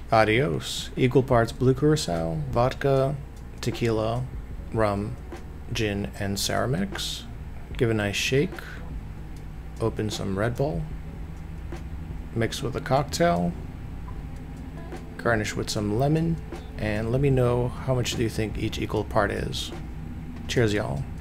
Adios. Equal parts blue curacao, vodka, tequila, rum, gin, and sour mix. Give a nice shake. Open some Red Bull. Mix with a cocktail. Garnish with some lemon. And let me know how much do you think each equal part is. Cheers, y'all.